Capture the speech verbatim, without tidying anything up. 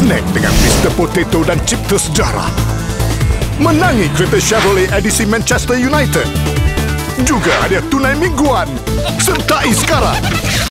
Connect dengan mister Potato dan cipta sejarah. Menangi kereta Chevrolet edisi Manchester United. Juga hadiah tunai mingguan. Sertai sekarang.